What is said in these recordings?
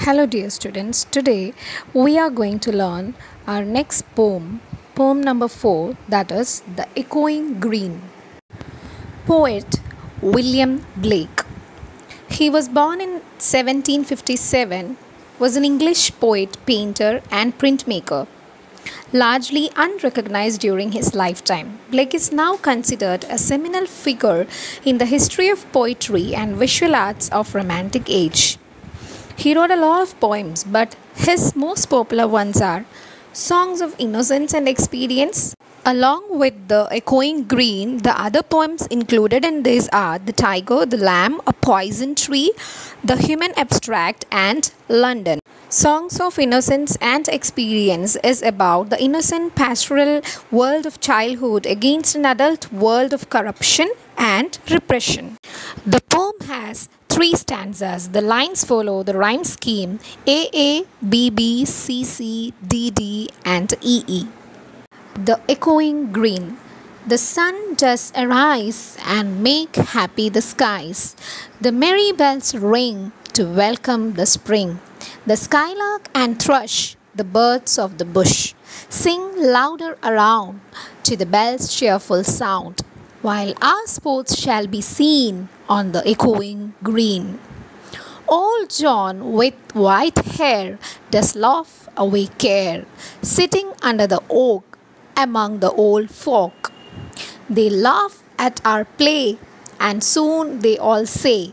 Hello, dear students. Today we are going to learn our next poem, poem number 4, that is The Echoing Green. Poet William Blake. He was born in 1757, was an English poet, painter, and printmaker. Largely unrecognized during his lifetime, Blake is now considered a seminal figure in the history of poetry and visual arts of Romantic age. He wrote a lot of poems, but his most popular ones are Songs of Innocence and Experience. Along with The Echoing Green, the other poems included in these are The Tiger, the Lamb, A Poison Tree, The Human Abstract, and London. Songs of Innocence and Experience is about the innocent pastoral world of childhood against an adult world of corruption and repression. The poem has 3 stanzas. The lines follow the rhyme scheme A A, B B, C C, D D, and E E. The Echoing Green. The sun does arise and make happy the skies. The merry bells ring to welcome the spring. The skylark and thrush, the birds of the bush, sing louder around to the bell's cheerful sound, while our sports shall be seen on the echoing green. Old John with white hair does laugh away care, sitting under the oak among the old folk. They laugh at our play, and soon they all say,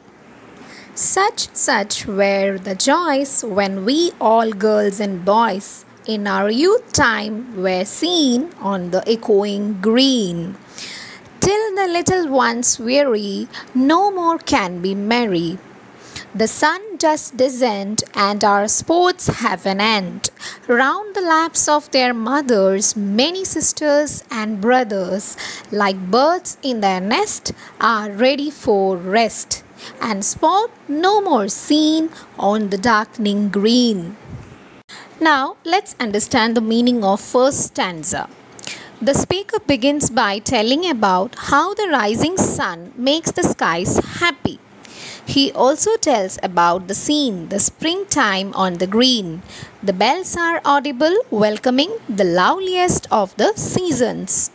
such were the joys when we all girls and boys in our youth time were seen on the echoing green. Till the little ones weary, no more can be merry. The sun does descend, and our sports have an end. Round the laps of their mothers, many sisters and brothers, like birds in their nest, are ready for rest, and sport no more seen on the darkening green. Now let's understand the meaning of first stanza. The speaker begins by telling about how the rising sun makes the skies happy. He also tells about the scene, the springtime on the green. The bells are audible, welcoming the loveliest of the seasons.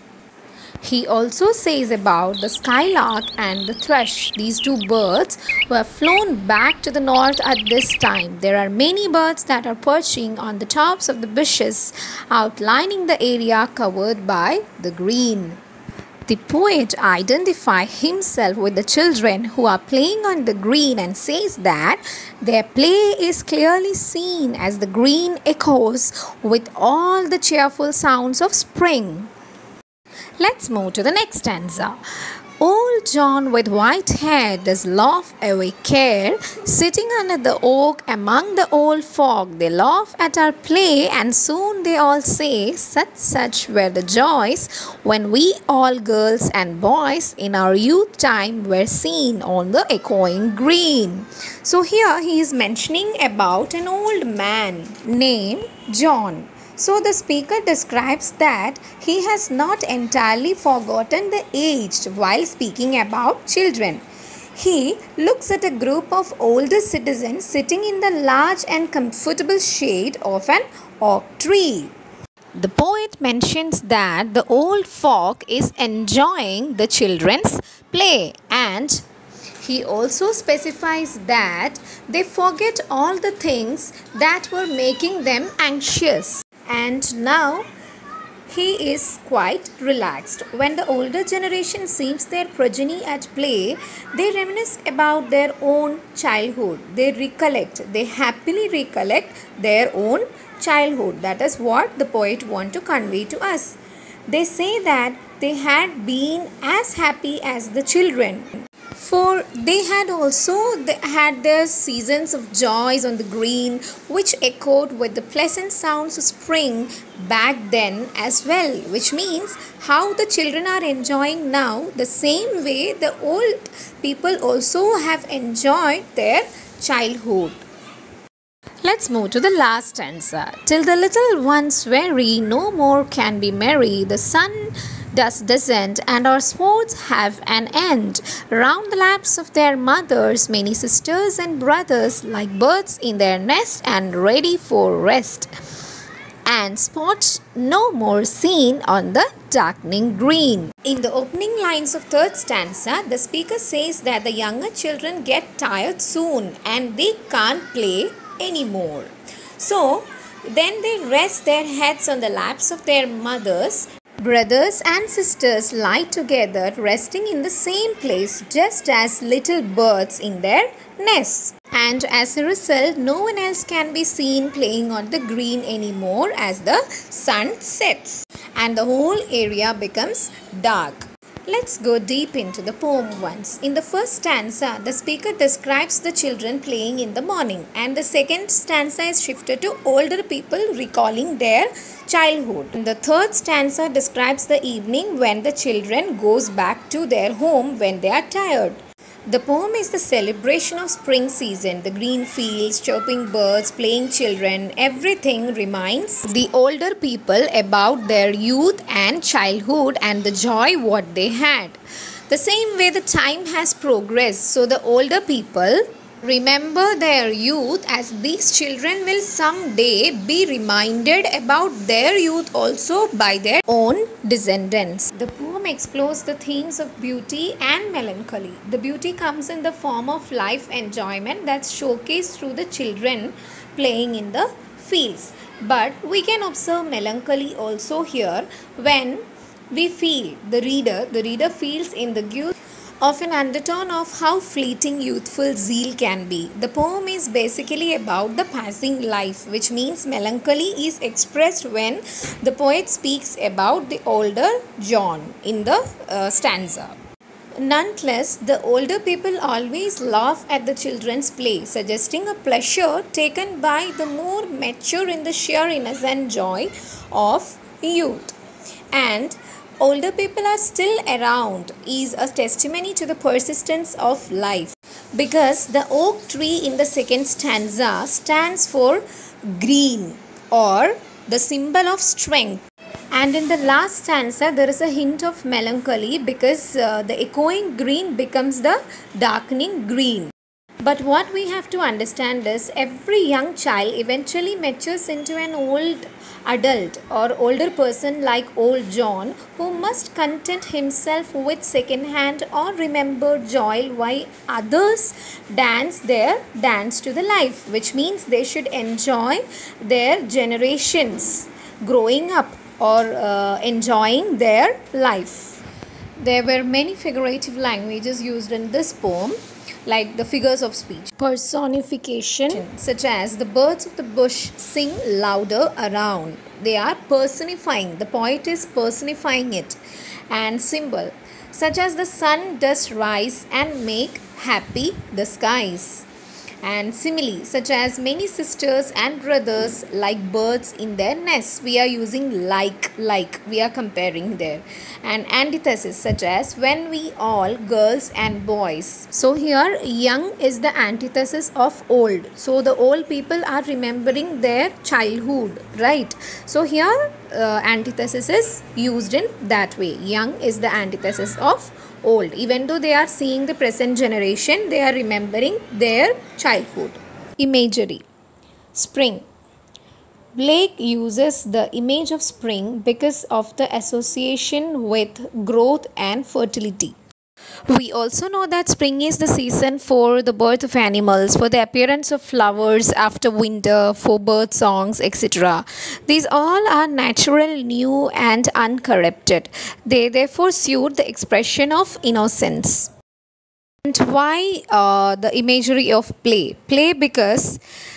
He also says about the skylark and the thrush. These 2 birds were flown back to the north at this time. There are many birds that are perching on the tops of the bushes, outlining the area covered by the green. The poet identifies himself with the children who are playing on the green and says that their play is clearly seen as the green echoes with all the cheerful sounds of spring. Let's move to the next stanza. Old John with white hair does laugh away care, sitting under the oak among the old folk. They laugh at our play, and soon they all say, such were the joys when we all girls and boys in our youth time were seen on the echoing green. So here he is mentioning about an old man named John. So the speaker describes that he has not entirely forgotten the aged while speaking about children. He looks at a group of older citizens sitting in the large and comfortable shade of an oak tree. The poet mentions that the old folk is enjoying the children's play, and he also specifies that they forget all the things that were making them anxious. And now he is quite relaxed. When the older generation sees their progeny at play, they reminisce about their own childhood. They happily recollect their own childhood. That is what the poet wants to convey to us. They say that they had been as happy as the children, for they had also had their seasons of joys on the green, which echoed with the pleasant sounds of spring back then as well, which means how the children are enjoying now, the same way the old people also have enjoyed their childhood. Let's move to the last stanza. Till the little ones weary, no more can be merry. The sun Dusk descend and our sports have an end. Round the laps of their mothers, many sisters and brothers, like birds in their nest and ready for rest. And spots no more seen on the darkening green. In the opening lines of third stanza, the speaker says that the younger children get tired soon and they can't play anymore. So, then they rest their heads on the laps of their mothers. Brothers and sisters lie together, resting in the same place, just as little birds in their nests. And as a result, no one else can be seen playing on the green anymore as the sun sets and the whole area becomes dark. Let's go deep into the poem once. In the first stanza, the speaker describes the children playing in the morning, and the second stanza is shifted to older people recalling their childhood. And the third stanza describes the evening when the children goes back to their home when they are tired. The poem is the celebration of spring season. The green fields, chirping birds, playing children, everything reminds the older people about their youth and childhood and the joy what they had. The same way the time has progressed, so the older people remember their youth, as these children will someday be reminded about their youth also by their own descendants. The poem explores the themes of beauty and melancholy. The beauty comes in the form of life enjoyment that's showcased through the children playing in the fields. But we can observe melancholy also here when we feel the reader feels in the youth of an undertone of how fleeting youthful zeal can be. The poem is basically about the passing life, which means melancholy is expressed when the poet speaks about the older John in the stanza. Nonetheless, the older people always laugh at the children's play, suggesting a pleasure taken by the more mature in the sheer innocent joy of youth. And older people are still around is a testimony to the persistence of life, because the oak tree in the second stanza stands for green, or the symbol of strength. And in the last stanza, there is a hint of melancholy, because the echoing green becomes the darkening green. But what we have to understand is every young child eventually matures into an old adult or older person like old John, who must content himself with second-hand or remembered joy while others dance their dance to the life, which means they should enjoy their generations growing up or enjoying their life. There were many figurative languages used in this poem, like the figures of speech, personification, such as the birds of the bush sing louder around. They are personifying, the poet is personifying it. And symbol, such as the sun does rise and make happy the skies. And simile, such as many sisters and brothers like birds in their nests. We are using like, we are comparing there. And antithesis, such as when we all, girls and boys. So here young is the antithesis of old. So the old people are remembering their childhood, right? So here antithesis is used in that way. Young is the antithesis of old. Even though they are seeing the present generation, they are remembering their childhood. Imagery. Spring. Blake uses the image of spring because of the association with growth and fertility. We also know that spring is the season for the birth of animals, for the appearance of flowers after winter, for bird songs, etc. These all are natural, new and uncorrupted. They therefore suit the expression of innocence. And why the imagery of play? Play because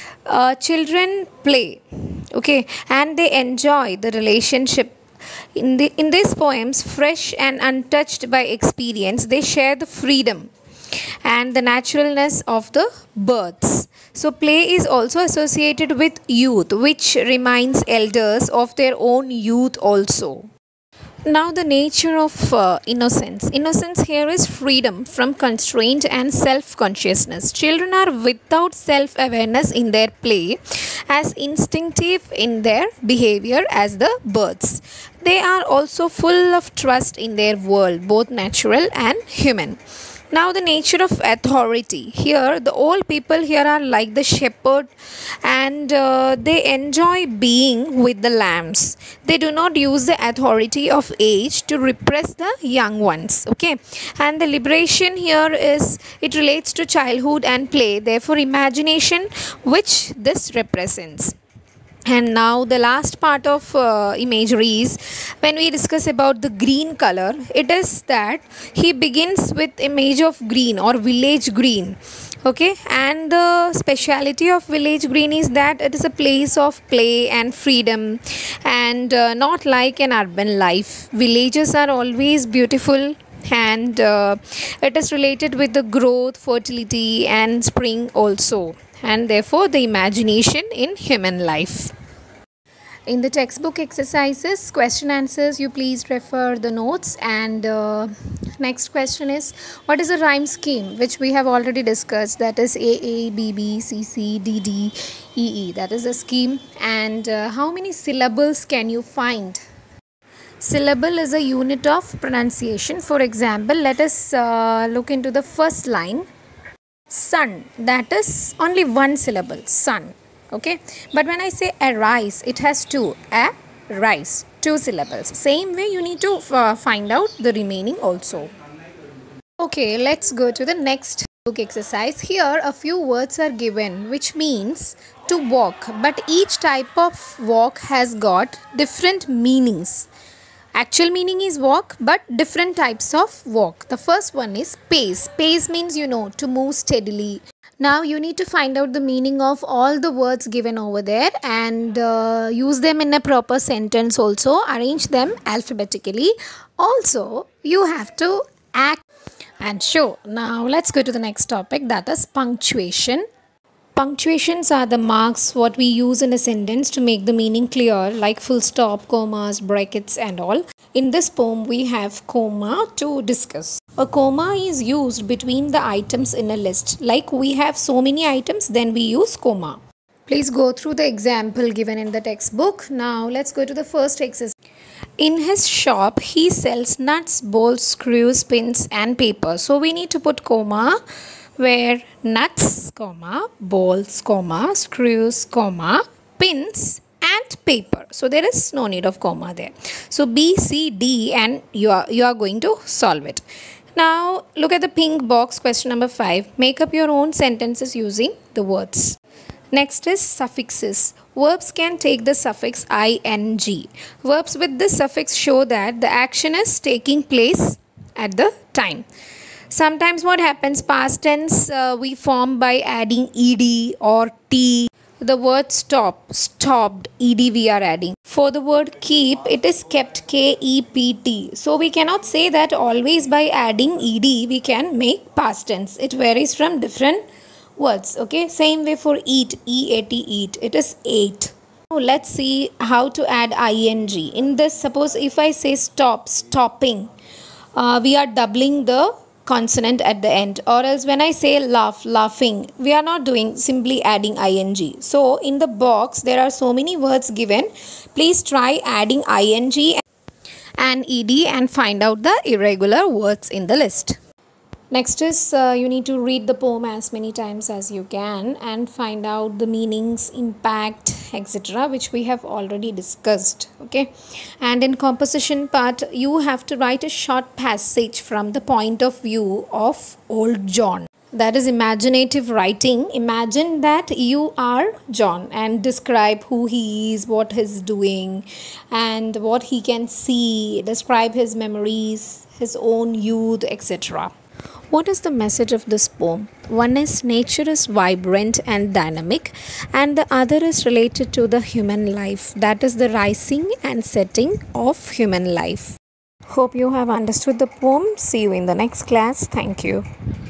children play, okay, and they enjoy the relationship. In these poems, fresh and untouched by experience, they share the freedom and the naturalness of the births. So play is also associated with youth, which reminds elders of their own youth also. Now, the nature of innocence. Innocence here is freedom from constraint and self consciousness. Children are without self awareness in their play, as instinctive in their behavior as the birds. They are also full of trust in their world, both natural and human. Now, the nature of authority. Here, the old people here are like the shepherd, and they enjoy being with the lambs. They do not use the authority of age to repress the young ones. Okay, and the liberation here is, it relates to childhood and play, therefore imagination, which this represents. And now the last part of imagery is when we discuss about the green color. It is that he begins with image of green or village green. Okay, and the speciality of village green is that it is a place of play and freedom, and not like an urban life. Villages are always beautiful, and it is related with the growth, fertility and spring also, and therefore the imagination in human life. In the textbook exercises, question answers, you please refer the notes. And next question is, what is a rhyme scheme, which we have already discussed, that is AA, BB, CC, DD, EE, that is a scheme. And how many syllables can you find? Syllable is a unit of pronunciation. For example, let us look into the first line. Sun, that is only one syllable, sun. Okay, but when I say arise, it has two. Arise, two syllables. Same way you need to find out the remaining also. Okay, let's go to the next book exercise. Here a few words are given, which means to walk, but each type of walk has got different meanings. Actual meaning is walk, but different types of walk. The first one is pace. Pace means, to move steadily. Now you need to find out the meaning of all the words given over there and use them in a proper sentence also. Arrange them alphabetically. Also, you have to act and show. Now let's go to the next topic, that is punctuation. Punctuations are the marks what we use in a sentence to make the meaning clear, like full stop, commas, brackets and all. In this poem we have comma to discuss. A comma is used between the items in a list. Like we have so many items, then we use comma. Please go through the example given in the textbook. Now let's go to the first exercise. In his shop he sells nuts, bolts, screws, pins and paper. So we need to put comma where nuts, comma, bolts, comma, screws, comma, pins and paper. So there is no need of comma there. So B, C, D, and you are going to solve it. Now look at the pink box, question number 5. Make up your own sentences using the words. Next is suffixes. Verbs can take the suffix ing. Verbs with this suffix show that the action is taking place at the time. Sometimes what happens, past tense we form by adding ed or t. The word stop, stopped, ed we are adding. For the word keep, it is kept, kept. So we cannot say that always by adding ed we can make past tense. It varies from different words. Okay, same way for eat, eat, eat. It is ate. Now let's see how to add ing. In this, suppose if I say stop, stopping, we are doubling the consonant at the end, or else when I say laugh, laughing, we are not doing, simply adding ing. So in the box there are so many words given. Please try adding ing and ed and find out the irregular words in the list. Next is you need to read the poem as many times as you can and find out the meanings, impact, etc., which we have already discussed. Okay, and in composition part you have to write a short passage from the point of view of old John. That is imaginative writing. Imagine that you are John and describe who he is, what he's doing and what he can see. Describe his memories, his own youth, etc. What is the message of this poem? One is nature is vibrant and dynamic, and the other is related to the human life. That is the rising and setting of human life. Hope you have understood the poem. See you in the next class. Thank you.